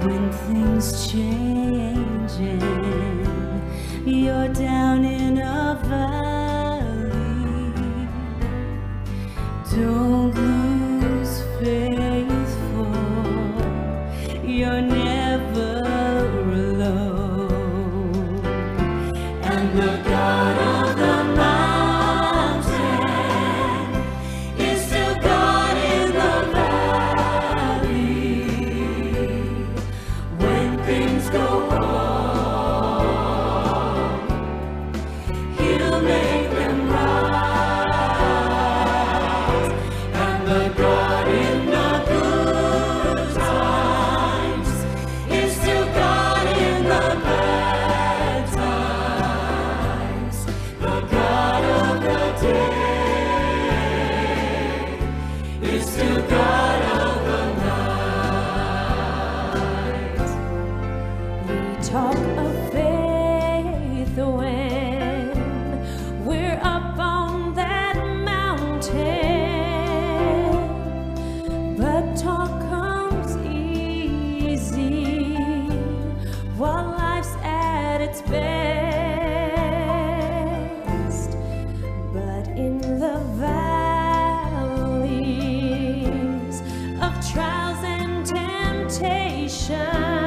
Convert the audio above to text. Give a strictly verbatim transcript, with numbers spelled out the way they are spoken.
when things changing, you're down in a valley. Don't lose faith, for you're never alone. And the God of the mountain is still God in the valley. When things go wrong, He'll make them right. And the God in the good times is still God in the bad times. The God of the day is still God of the night. We talk of faith when we're up on that mountain, but talk comes easy while life's at its best. But in the valleys of trials and temptation,